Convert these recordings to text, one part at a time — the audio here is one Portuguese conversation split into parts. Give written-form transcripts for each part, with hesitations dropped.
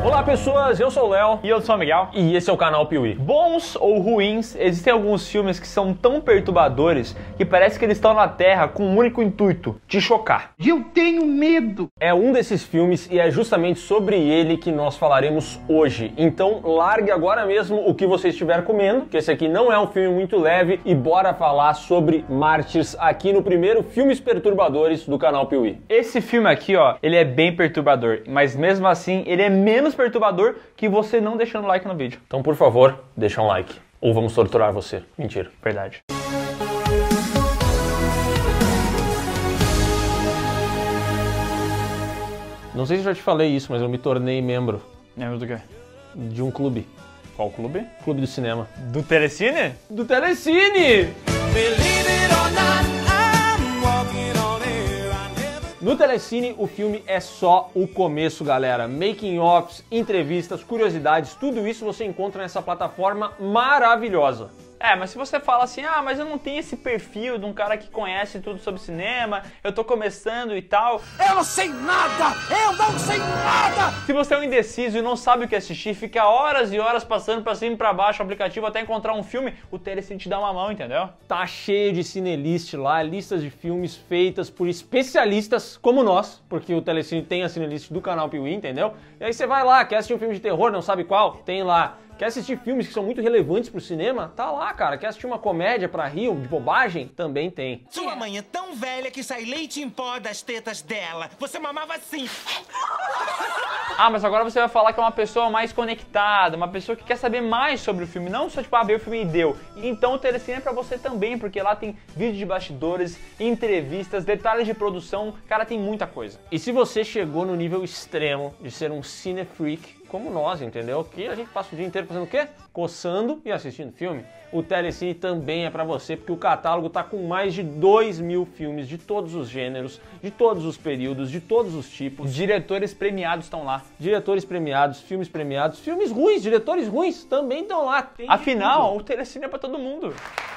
Olá pessoas, eu sou o Léo e eu sou o Miguel e esse é o canal Piuí. Bons ou ruins, existem alguns filmes que são tão perturbadores que parece que eles estão na Terra com um único intuito, te chocar. Eu tenho medo! É um desses filmes e é justamente sobre ele que nós falaremos hoje. Então largue agora mesmo o que você estiver comendo, que esse aqui não é um filme muito leve, e bora falar sobre Mártires aqui no primeiro Filmes Perturbadores do canal Piuí. Esse filme aqui, ó, ele é bem perturbador, mas mesmo assim ele é menos perturbador que você não deixando like no vídeo. Então, por favor, deixa um like. Ou vamos torturar você. Mentira. Verdade. Não sei se eu já te falei isso, mas eu me tornei membro. Lembra do quê? De um clube. Qual clube? Clube do cinema. Do Telecine? Do Telecine! No Telecine, o filme é só o começo, galera. Making-offs, entrevistas, curiosidades, tudo isso você encontra nessa plataforma maravilhosa. É, mas se você fala assim, ah, mas eu não tenho esse perfil de um cara que conhece tudo sobre cinema, eu tô começando e tal. Eu não sei nada! Eu não sei nada! Se você é um indeciso e não sabe o que assistir, fica horas e horas passando pra cima e pra baixo o aplicativo até encontrar um filme, o Telecine te dá uma mão, entendeu? Tá cheio de cinelist lá, listas de filmes feitas por especialistas como nós, porque o Telecine tem a cinelist do canal Piuí, entendeu? E aí você vai lá, quer assistir um filme de terror, não sabe qual? Tem lá. Quer assistir filmes que são muito relevantes pro cinema? Tá lá, cara. Quer assistir uma comédia pra rir, de bobagem? Também tem. Sua mãe é tão velha que sai leite em pó das tetas dela. Você mamava assim. Ah, mas agora você vai falar que é uma pessoa mais conectada, uma pessoa que quer saber mais sobre o filme, não só tipo, ver o filme e deu. Então o Telecine é pra você também, porque lá tem vídeo de bastidores, entrevistas, detalhes de produção, cara, tem muita coisa. E se você chegou no nível extremo de ser um cinefreak, como nós, entendeu? Que a gente passa o dia inteiro fazendo o quê? Coçando e assistindo filme. O Telecine também é pra você, porque o catálogo tá com mais de 2.000 filmes de todos os gêneros, de todos os períodos, de todos os tipos. Diretores premiados estão lá. Diretores premiados, filmes ruins, diretores ruins também estão lá. Tem Afinal, o Telecine é pra todo mundo.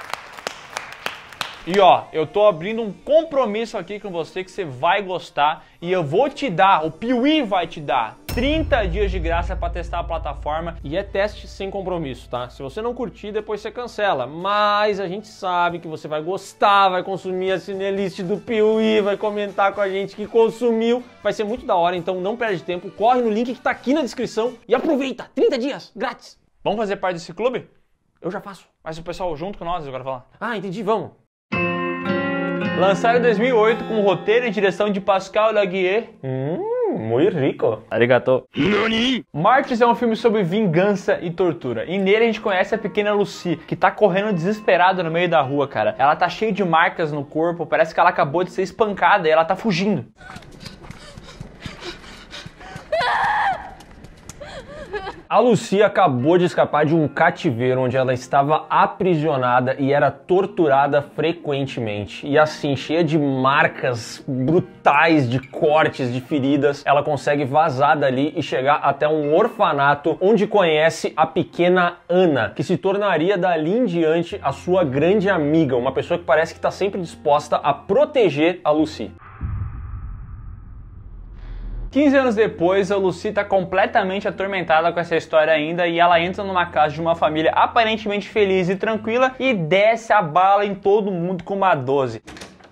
E ó, eu tô abrindo um compromisso aqui com você que você vai gostar e eu vou te dar, o Piuí vai te dar 30 dias de graça para testar a plataforma. E é teste sem compromisso, tá? Se você não curtir, depois você cancela. Mas a gente sabe que você vai gostar, vai consumir a cinelist do Piuí, vai comentar com a gente que consumiu. Vai ser muito da hora, então não perde tempo. Corre no link que tá aqui na descrição e aproveita! 30 dias, grátis! Vamos fazer parte desse clube? Eu já faço. Mas o pessoal junto com nós agora falar. Ah, entendi, vamos. Lançado em 2008 com roteiro e direção de Pascal Laugier. Muito rico. Arigato. Nani? Mártires é um filme sobre vingança e tortura. E nele a gente conhece a pequena Lucy, que tá correndo desesperada no meio da rua, cara. Ela tá cheia de marcas no corpo, parece que ela acabou de ser espancada e ela tá fugindo. A Lucy acabou de escapar de um cativeiro onde ela estava aprisionada e era torturada frequentemente. E assim, cheia de marcas brutais, de cortes, de feridas, ela consegue vazar dali e chegar até um orfanato onde conhece a pequena Ana, que se tornaria dali em diante a sua grande amiga, uma pessoa que parece que está sempre disposta a proteger a Lucy. 15 anos depois, a Lucy tá completamente atormentada com essa história ainda e ela entra numa casa de uma família aparentemente feliz e tranquila e desce a bala em todo mundo com uma 12.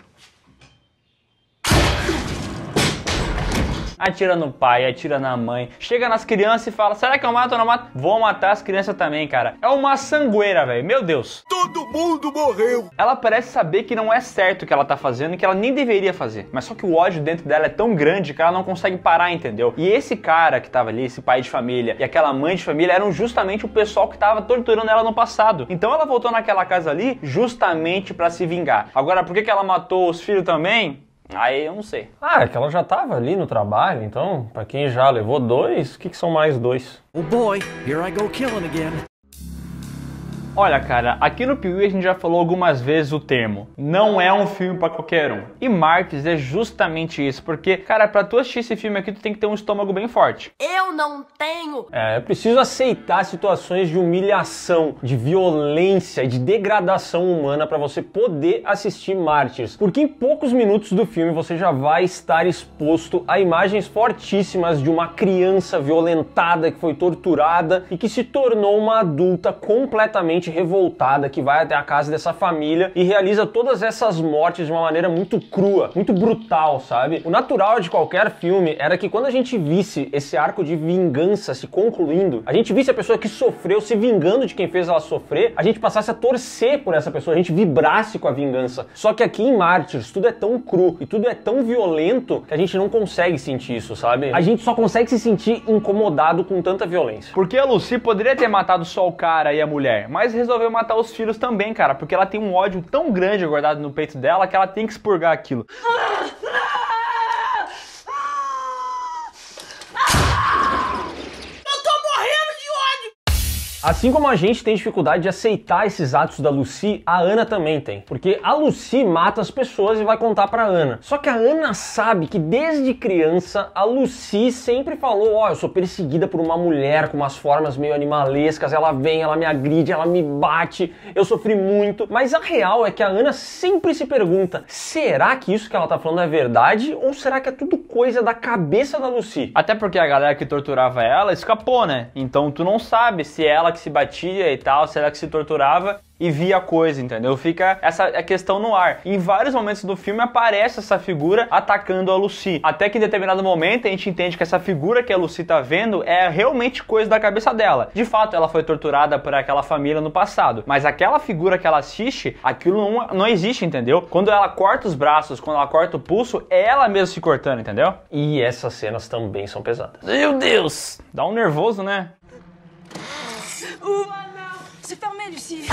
Atira no pai, atira na mãe, chega nas crianças e fala, será que eu mato ou não mato? Vou matar as crianças também, cara. É uma sangueira, velho, meu Deus. Todo mundo morreu! Ela parece saber que não é certo o que ela tá fazendo e que ela nem deveria fazer. Mas só que o ódio dentro dela é tão grande que ela não consegue parar, entendeu? E esse cara que tava ali, esse pai de família e aquela mãe de família eram justamente o pessoal que tava torturando ela no passado. Então ela voltou naquela casa ali justamente pra se vingar. Agora, por que ela matou os filhos também? Aí eu não sei. Ah, é que ela já tava ali no trabalho, então, pra quem já levou 2, o que são mais 2? Oh boy, here I go killing again. Olha, cara, aqui no Piuí a gente já falou algumas vezes o termo não é um filme pra qualquer um. E Martyrs é justamente isso, porque, cara, pra tu assistir esse filme aqui, tu tem que ter um estômago bem forte. Eu não tenho! É preciso aceitar situações de humilhação, de violência e de degradação humana pra você poder assistir Martyrs. Porque em poucos minutos do filme você já vai estar exposto a imagens fortíssimas de uma criança violentada que foi torturada e que se tornou uma adulta completamente revoltada, que vai até a casa dessa família e realiza todas essas mortes de uma maneira muito crua, muito brutal, sabe? O natural de qualquer filme era que quando a gente visse esse arco de vingança se concluindo, a gente visse a pessoa que sofreu se vingando de quem fez ela sofrer, a gente passasse a torcer por essa pessoa, a gente vibrasse com a vingança. Só que aqui em Martyrs tudo é tão cru e tudo é tão violento que a gente não consegue sentir isso, sabe? A gente só consegue se sentir incomodado com tanta violência. Porque a Lucy poderia ter matado só o cara e a mulher, mas resolveu matar os filhos também, cara, porque ela tem um ódio tão grande guardado no peito dela que ela tem que expurgar aquilo. Assim como a gente tem dificuldade de aceitar esses atos da Lucy, a Ana também tem. Porque a Lucy mata as pessoas e vai contar pra Ana. Só que a Ana sabe que desde criança a Lucy sempre falou: ó, eu sou perseguida por uma mulher com umas formas meio animalescas, ela vem, ela me agride, ela me bate, eu sofri muito. Mas a real é que a Ana sempre se pergunta: será que isso que ela tá falando é verdade? Ou será que é tudo coisa da cabeça da Lucy? Até porque a galera que torturava ela escapou, né? Então tu não sabe se ela que se batia e tal, se ela que se torturava e via a coisa, entendeu? Fica essa questão no ar. Em vários momentos do filme aparece essa figura atacando a Lucy. Até que em determinado momento a gente entende que essa figura que a Lucy tá vendo é realmente coisa da cabeça dela. De fato, ela foi torturada por aquela família no passado. Mas aquela figura que ela assiste, aquilo não existe, entendeu? Quando ela corta os braços, quando ela corta o pulso, é ela mesma se cortando, entendeu? E essas cenas também são pesadas. Meu Deus! Dá um nervoso, né? C'est fermé, Lucie.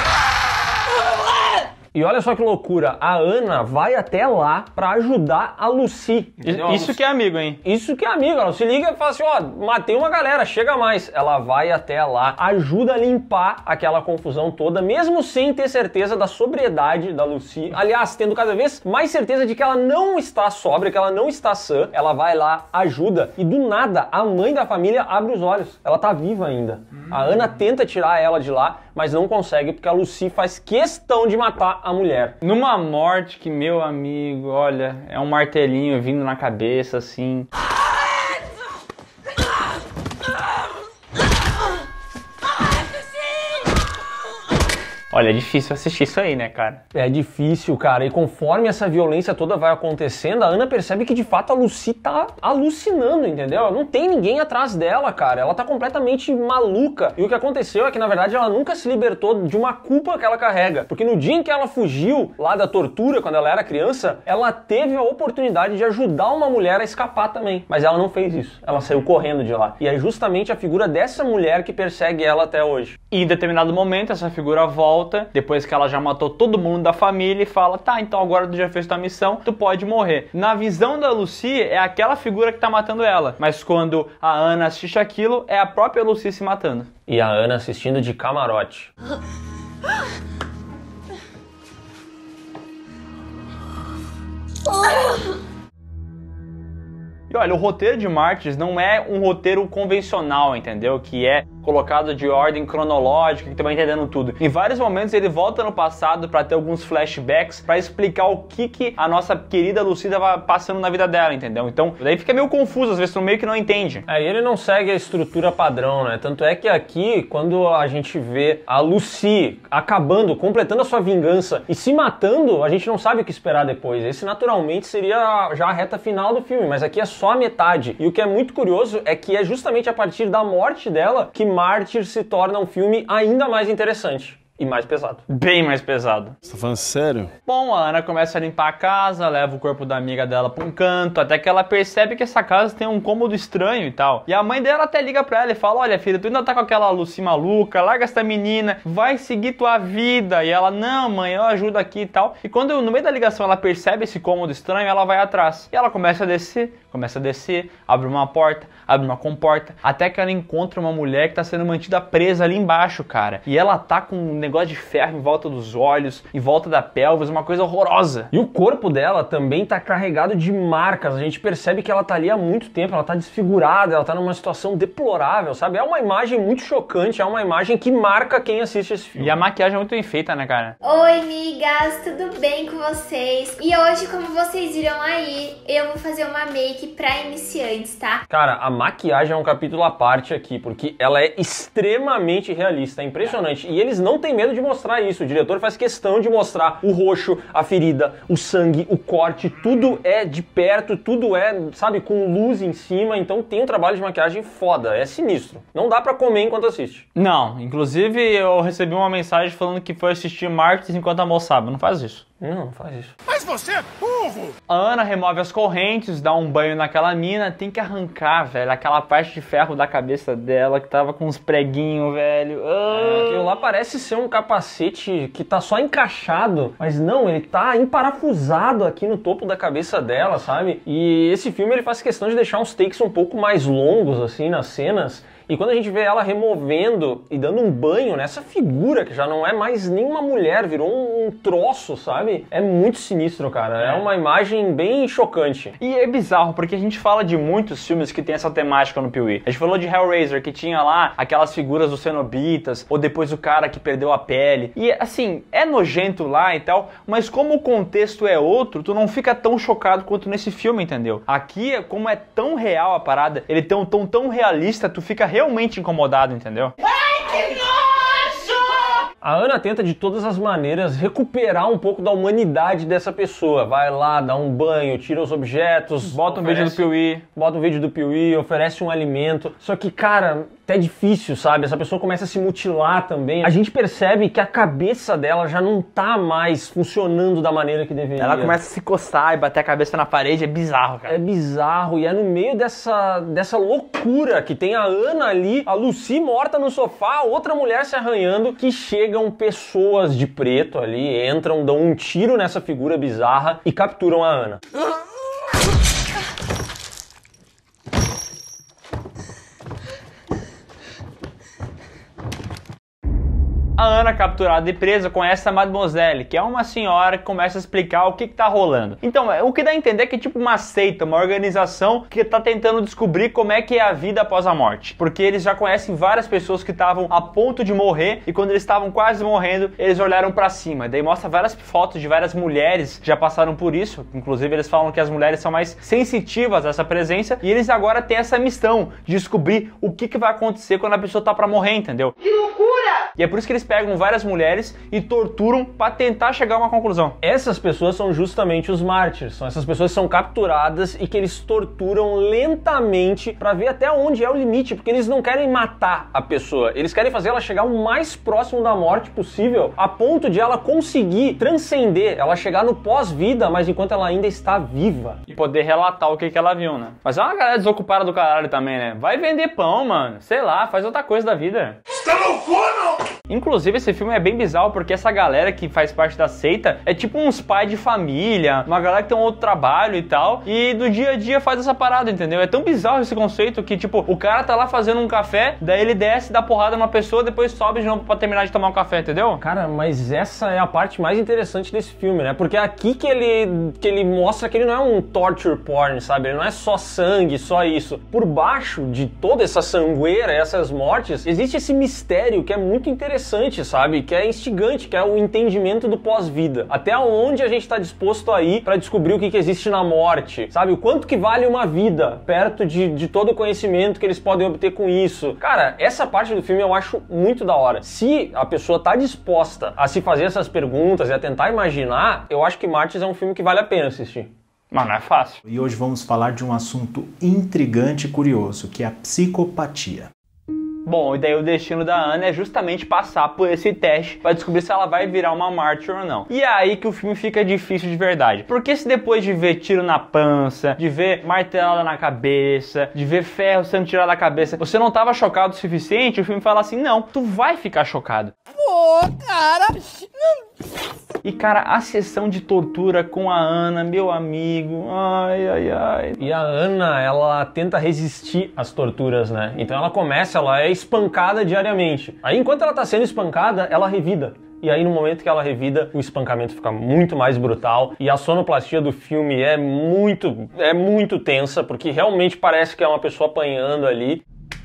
E olha só que loucura, a Ana vai até lá pra ajudar a Lucy. Isso que é amigo, hein? Isso que é amigo, ela se liga e fala assim: ó, matei uma galera, chega mais. Ela vai até lá, ajuda a limpar aquela confusão toda, mesmo sem ter certeza da sobriedade da Lucy. Aliás, tendo cada vez mais certeza de que ela não está sóbria, que ela não está sã. Ela vai lá, ajuda, e do nada a mãe da família abre os olhos. Ela tá viva ainda. A Ana tenta tirar ela de lá, mas não consegue porque a Lucy faz questão de matar a mulher. Numa morte que, meu amigo, olha, é um martelinho vindo na cabeça, assim. Olha, é difícil assistir isso aí, né, cara? É difícil, cara. E conforme essa violência toda vai acontecendo, a Ana percebe que de fato a Lucy tá alucinando, entendeu? Não tem ninguém atrás dela, cara. Ela tá completamente maluca. E o que aconteceu é que, na verdade, ela nunca se libertou de uma culpa que ela carrega. Porque no dia em que ela fugiu lá da tortura, quando ela era criança, ela teve a oportunidade de ajudar uma mulher a escapar também. Mas ela não fez isso. Ela saiu correndo de lá. E é justamente a figura dessa mulher que persegue ela até hoje. E em determinado momento, essa figura volta, depois que ela já matou todo mundo da família, e fala: tá, então agora tu já fez tua missão, tu pode morrer. Na visão da Lucy, é aquela figura que tá matando ela. Mas quando a Ana assiste aquilo, é a própria Lucy se matando. E a Ana assistindo de camarote. E olha, o roteiro de Martyrs não é um roteiro convencional, entendeu? Que é colocado de ordem cronológica, que tu vai entendendo tudo. Em vários momentos ele volta no passado para ter alguns flashbacks para explicar o que a nossa querida Lucy tava passando na vida dela, entendeu? Então, daí fica meio confuso, às vezes tu meio que não entende. É, ele não segue a estrutura padrão, né? Tanto é que aqui, quando a gente vê a Lucy acabando, completando a sua vingança e se matando, a gente não sabe o que esperar depois. Esse naturalmente seria já a reta final do filme, mas aqui é só a metade. E o que é muito curioso é que é justamente a partir da morte dela que Martyrs se torna um filme ainda mais interessante. E mais pesado. Bem mais pesado. Você tá falando sério? Bom, a Ana começa a limpar a casa, leva o corpo da amiga dela pra um canto, até que ela percebe que essa casa tem um cômodo estranho e tal. E a mãe dela até liga pra ela e fala, olha filha, tu ainda tá com aquela Lucy maluca, larga essa menina, vai seguir tua vida. E ela, não mãe, eu ajudo aqui e tal. E quando no meio da ligação ela percebe esse cômodo estranho, ela vai atrás. E ela começa a descer, abre uma porta, abre uma comporta, até que ela encontra uma mulher que tá sendo mantida presa ali embaixo, cara. E ela tá com um negócio de ferro em volta dos olhos, em volta da pelvis, uma coisa horrorosa. E o corpo dela também tá carregado de marcas. A gente percebe que ela tá ali há muito tempo, ela tá desfigurada, ela tá numa situação deplorável, sabe? É uma imagem muito chocante, é uma imagem que marca quem assiste esse filme. E a maquiagem é muito bem feita, né, cara? Oi, migas, tudo bem com vocês? E hoje, como vocês viram aí, eu vou fazer uma make pra iniciantes, tá? Cara, a maquiagem é um capítulo à parte aqui, porque ela é extremamente realista, é impressionante. E eles não têm medo de mostrar isso, o diretor faz questão de mostrar o roxo, a ferida, o sangue, o corte, tudo é de perto, tudo é, sabe, com luz em cima, então tem um trabalho de maquiagem foda, é sinistro. Não dá pra comer enquanto assiste. Não, inclusive eu recebi uma mensagem falando que foi assistir Martyrs enquanto almoçava, não faz isso. Não faz isso. Mas você é burro! A Ana remove as correntes, dá um banho naquela mina, tem que arrancar, velho, aquela parte de ferro da cabeça dela que tava com uns preguinhos, velho. Aquilo lá parece ser um capacete que tá só encaixado, mas não, ele tá emparafusado aqui no topo da cabeça dela, sabe? E esse filme ele faz questão de deixar uns takes um pouco mais longos, assim, nas cenas. E quando a gente vê ela removendo e dando um banho nessa figura, que já não é mais nenhuma mulher, virou um troço, sabe? É muito sinistro, cara. É uma imagem bem chocante. E é bizarro, porque a gente fala de muitos filmes que tem essa temática no Pee-wee. A gente falou de Hellraiser, que tinha lá aquelas figuras dos cenobitas, ou depois o cara que perdeu a pele. E, assim, é nojento lá e tal, mas como o contexto é outro, tu não fica tão chocado quanto nesse filme, entendeu? Aqui, como é tão real a parada, ele é tão realista, tu fica realmente incomodado, entendeu? Ai, que nojo! A Ana tenta de todas as maneiras recuperar um pouco da humanidade dessa pessoa. Vai lá, dá um banho, tira os objetos, Bota um vídeo do Pee-wee. Bota um vídeo do Pee-wee, oferece um alimento. Só que, cara, é difícil, sabe? Essa pessoa começa a se mutilar também. A gente percebe que a cabeça dela já não tá mais funcionando da maneira que deveria. Ela começa a se coçar e bater a cabeça na parede, é bizarro, cara. É bizarro, e é no meio dessa loucura que tem a Ana ali, a Lucy morta no sofá, outra mulher se arranhando, que chegam pessoas de preto ali, entram, dão um tiro nessa figura bizarra e capturam a Ana. A Ana, capturada e presa, conhece a Mademoiselle, que é uma senhora que começa a explicar o que tá rolando. Então, o que dá a entender é que é tipo uma seita, uma organização que tá tentando descobrir como é que é a vida após a morte. Porque eles já conhecem várias pessoas que estavam a ponto de morrer e quando eles estavam quase morrendo, eles olharam pra cima. Daí mostra várias fotos de várias mulheres que já passaram por isso. Inclusive, eles falam que as mulheres são mais sensitivas a essa presença e eles agora têm essa missão de descobrir o que vai acontecer quando a pessoa tá pra morrer, entendeu? Que loucura! E é por isso que eles pegam várias mulheres e torturam pra tentar chegar a uma conclusão. Essas pessoas são justamente os mártires, são essas pessoas que são capturadas e que eles torturam lentamente pra ver até onde é o limite, porque eles não querem matar a pessoa, eles querem fazer ela chegar o mais próximo da morte possível, a ponto de ela conseguir transcender, ela chegar no pós-vida, mas enquanto ela ainda está viva. E poder relatar o que ela viu, né? Mas é uma galera desocupada do caralho também, né? Vai vender pão, mano. Sei lá, faz outra coisa da vida. Você tá loucura? Inclusive, esse filme é bem bizarro porque essa galera que faz parte da seita é tipo uns pais de família, uma galera que tem um outro trabalho e tal, e do dia a dia faz essa parada, entendeu? É tão bizarro esse conceito que, tipo, o cara tá lá fazendo um café, daí ele desce, dá porrada numa pessoa, depois sobe de novo pra terminar de tomar um café, entendeu? Cara, mas essa é a parte mais interessante desse filme, né? Porque é aqui que ele mostra que ele não é um torture porn, sabe? Ele não é só sangue, só isso. Por baixo de toda essa sangueira, essas mortes, existe esse mistério que é muito interessante, sabe? Que é instigante, que é o entendimento do pós-vida. Até onde a gente tá disposto a ir pra descobrir o que existe na morte, sabe? O quanto que vale uma vida, perto de todo o conhecimento que eles podem obter com isso. Cara, essa parte do filme eu acho muito da hora. Se a pessoa tá disposta a se fazer essas perguntas e a tentar imaginar, eu acho que Martyrs é um filme que vale a pena assistir. Mas não é fácil. E hoje vamos falar de um assunto intrigante e curioso, que é a psicopatia. Bom, e daí o destino da Ana é justamente passar por esse teste pra descobrir se ela vai virar uma mártir ou não. E é aí que o filme fica difícil de verdade. Porque se depois de ver tiro na pança, de ver martelada na cabeça, de ver ferro sendo tirado da cabeça, você não tava chocado o suficiente, o filme fala assim, não, tu vai ficar chocado. Pô, cara, E cara, a sessão de tortura com a Ana, meu amigo, ai, ai, ai. E a Ana, ela tenta resistir às torturas, né? Então ela é espancada diariamente. Aí enquanto ela tá sendo espancada, ela revida. E aí no momento que ela revida, o espancamento fica muito mais brutal e a sonoplastia do filme é muito tensa, porque realmente parece que é uma pessoa apanhando ali.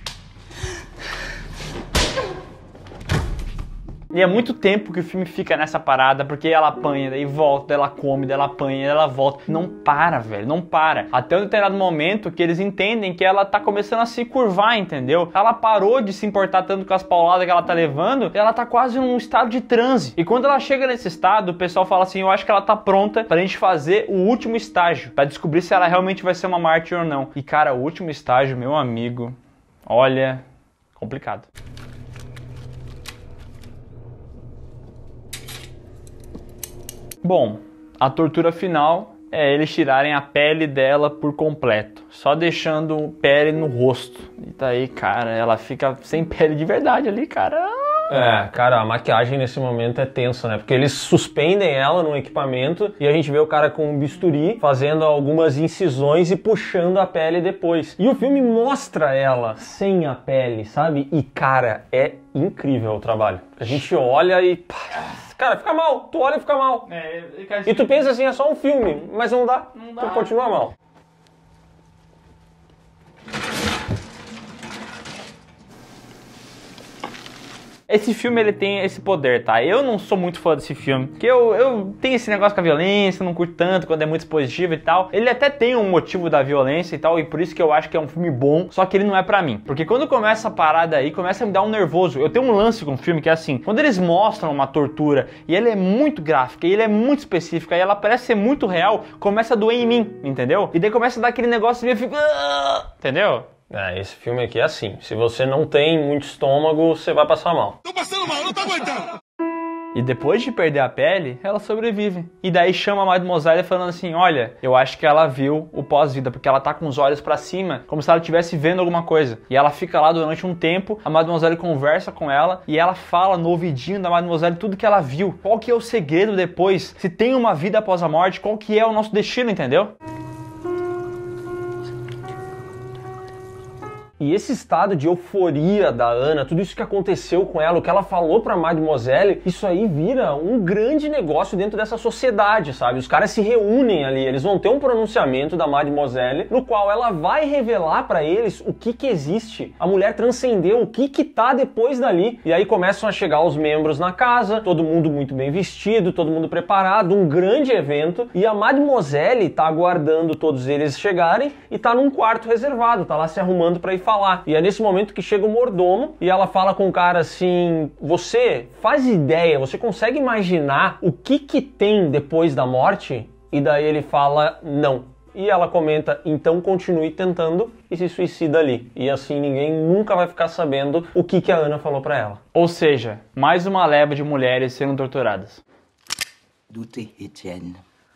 E é muito tempo que o filme fica nessa parada, porque ela apanha, daí volta, daí ela come, daí ela apanha, daí ela volta. Não para, velho, não para. Até um determinado momento que eles entendem que ela tá começando a se curvar, entendeu? Ela parou de se importar tanto com as pauladas que ela tá levando, e ela tá quase num estado de transe. E quando ela chega nesse estado, o pessoal fala assim, eu acho que ela tá pronta pra gente fazer o último estágio, pra descobrir se ela realmente vai ser uma mártir ou não. E cara, o último estágio, meu amigo, olha, complicado. Bom, a tortura final é eles tirarem a pele dela por completo, só deixando pele no rosto. E daí, cara, ela fica sem pele de verdade ali, cara. Cara, a maquiagem nesse momento é tensa, né? Porque eles suspendem ela num equipamento e a gente vê o cara com um bisturi fazendo algumas incisões e puxando a pele depois. E o filme mostra ela sem a pele, sabe? E, cara, é incrível o trabalho. A gente olha e... Cara, fica mal. Tu olha e fica mal. E tu pensa assim, é só um filme, mas não dá. Tu continua mal. Esse filme, ele tem esse poder, tá? Eu não sou muito fã desse filme, porque eu tenho esse negócio com a violência, não curto tanto quando é muito expositivo e tal. Ele até tem um motivo da violência e tal, e por isso que eu acho que é um filme bom, só que ele não é pra mim. Porque quando começa a parada aí, começa a me dar um nervoso. Eu tenho um lance com o filme que é assim, quando eles mostram uma tortura, e ela é muito gráfica, e ele é muito específica, e ela parece ser muito real, começa a doer em mim, entendeu? E daí começa a dar aquele negócio e eu fico... entendeu? Esse filme aqui é assim, se você não tem muito estômago, você vai passar mal. tô passando mal, não tô aguentando. E depois de perder a pele, ela sobrevive. E daí chama a Mademoiselle falando assim, olha, eu acho que ela viu o pós-vida, porque ela tá com os olhos pra cima, como se ela estivesse vendo alguma coisa. E ela fica lá durante um tempo, a Mademoiselle conversa com ela, e ela fala no ouvidinho da Mademoiselle tudo que ela viu. Qual que é o segredo depois? Se tem uma vida após a morte, qual que é o nosso destino, entendeu? E esse estado de euforia da Ana, tudo isso que aconteceu com ela, o que ela falou pra Mademoiselle, isso aí vira um grande negócio dentro dessa sociedade, sabe? Os caras se reúnem ali, eles vão ter um pronunciamento da Mademoiselle, no qual ela vai revelar pra eles o que existe. A mulher transcendeu, o que tá depois dali. E aí começam a chegar os membros na casa, todo mundo muito bem vestido, todo mundo preparado, um grande evento. E a Mademoiselle tá aguardando todos eles chegarem e tá num quarto reservado, tá lá se arrumando pra ir falar. E é nesse momento que chega o mordomo e ela fala com o cara assim, você faz ideia, você consegue imaginar o que tem depois da morte? E daí ele fala, não. E ela comenta, então continue tentando e se suicida ali. E assim ninguém nunca vai ficar sabendo o que a Ana falou pra ela. Ou seja, mais uma leva de mulheres sendo torturadas. Doutez, Etienne.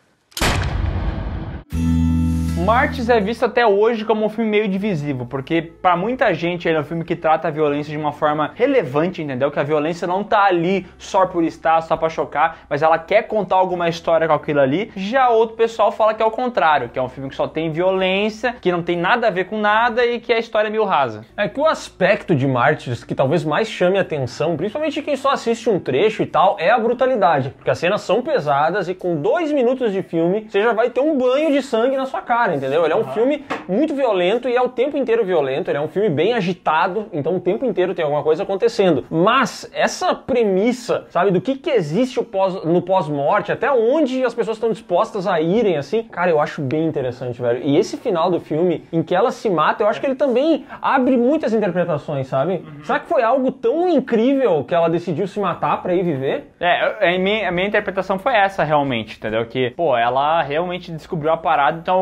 Mártires é visto até hoje como um filme meio divisivo, porque pra muita gente ele é um filme que trata a violência de uma forma relevante, entendeu? Que a violência não tá ali só por estar, só pra chocar, mas ela quer contar alguma história com aquilo ali. Já outro pessoal fala que é o contrário, que é um filme que só tem violência, que não tem nada a ver com nada e que a história é meio rasa. É que o aspecto de Mártires que talvez mais chame a atenção, principalmente quem só assiste um trecho e tal, é a brutalidade, porque as cenas são pesadas e com 2 minutos de filme você já vai ter um banho de sangue na sua cara, entendeu? Ele é um filme muito violento e é o tempo inteiro violento, ele é um filme bem agitado, então o tempo inteiro tem alguma coisa acontecendo. Mas essa premissa, sabe, do que existe no pós-morte, até onde as pessoas estão dispostas a irem, assim, cara, eu acho bem interessante, velho. E esse final do filme, em que ela se mata, eu acho que ele também abre muitas interpretações, sabe? Será que foi algo tão incrível que ela decidiu se matar pra ir viver? A minha interpretação foi essa, realmente, entendeu? Que, pô, ela realmente descobriu a parada, então eu quero ver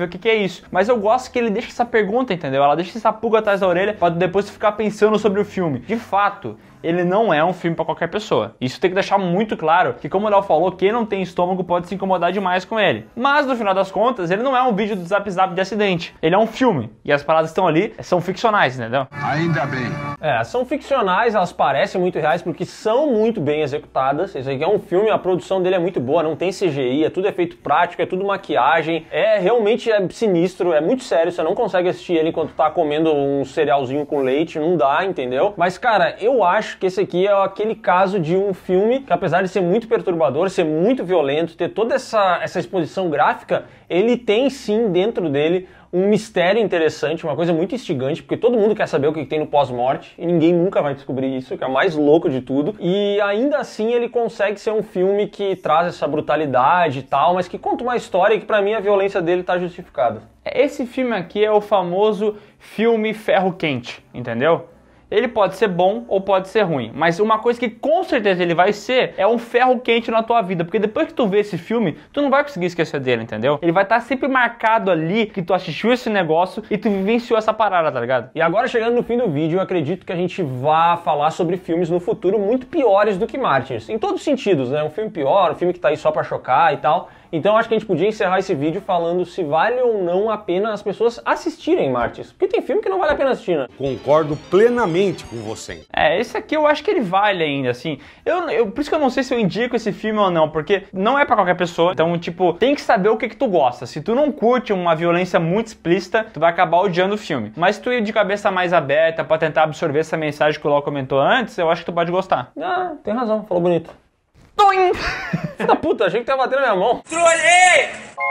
ver o que é isso. Mas eu gosto que ele deixa essa pergunta, entendeu? Ela deixa essa pulga atrás da orelha pra depois ficar pensando sobre o filme. De fato, ele não é um filme pra qualquer pessoa. Isso tem que deixar muito claro, que como o Léo falou, quem não tem estômago pode se incomodar demais com ele. Mas no final das contas, ele não é um vídeo do Zap Zap de acidente. Ele é um filme. E as paradas que estão ali são ficcionais, entendeu? Ainda bem. São ficcionais, elas parecem muito reais porque são muito bem executadas. Esse aqui é um filme, a produção dele é muito boa, não tem CGI, é tudo efeito prático, é tudo maquiagem. Realmente sinistro, é muito sério, você não consegue assistir ele enquanto tá comendo um cerealzinho com leite, não dá, entendeu? Mas cara, eu acho que esse aqui é aquele caso de um filme que, apesar de ser muito perturbador, ser muito violento, ter toda essa exposição gráfica, ele tem sim dentro dele um mistério interessante, uma coisa muito instigante, porque todo mundo quer saber o que tem no pós-morte e ninguém nunca vai descobrir isso, que é o mais louco de tudo. E ainda assim ele consegue ser um filme que traz essa brutalidade e tal, mas que conta uma história e que pra mim a violência dele tá justificada. Esse filme aqui é o famoso filme ferro quente, entendeu? Ele pode ser bom ou pode ser ruim, mas uma coisa que com certeza ele vai ser é um ferro quente na tua vida, porque depois que tu vê esse filme, tu não vai conseguir esquecer dele, entendeu? Ele vai estar sempre marcado ali que tu assistiu esse negócio e tu vivenciou essa parada, tá ligado? E agora, chegando no fim do vídeo, eu acredito que a gente vá falar sobre filmes no futuro muito piores do que Mártires, em todos os sentidos, né? Um filme pior, um filme que tá aí só pra chocar e tal. Então acho que a gente podia encerrar esse vídeo falando se vale ou não a pena as pessoas assistirem Mártires. Porque tem filme que não vale a pena assistir, né? Concordo plenamente com você. Esse aqui eu acho que ele vale ainda, assim. Por isso que eu não sei se eu indico esse filme ou não, porque não é pra qualquer pessoa. Então, tipo, tem que saber o que tu gosta. Se tu não curte uma violência muito explícita, tu vai acabar odiando o filme. Mas se tu ir de cabeça mais aberta pra tentar absorver essa mensagem que o Léo comentou antes, eu acho que tu pode gostar. Ah, tem razão, falou bonito. Filho da puta, achei que tava batendo na minha mão. Trolei!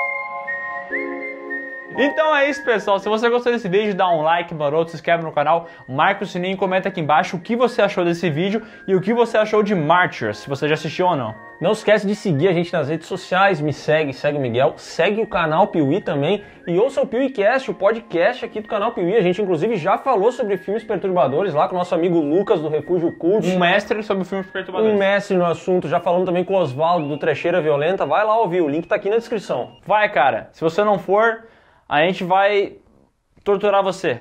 Então é isso, pessoal. Se você gostou desse vídeo, dá um like maroto, se inscreve no canal, marca o sininho e comenta aqui embaixo o que você achou desse vídeo e o que você achou de Mártires, se você já assistiu ou não. Não esquece de seguir a gente nas redes sociais, me segue o Miguel, segue o canal Piuí também e ouça o PiuíCast, o podcast aqui do canal Piuí. A gente inclusive já falou sobre filmes perturbadores lá com o nosso amigo Lucas do Refúgio Cult. Um mestre sobre filmes perturbadores. Um mestre no assunto, já falamos também com o Osvaldo do Trecheira Violenta. Vai lá ouvir, o link tá aqui na descrição. Vai, cara. Se você não for, a gente vai torturar você.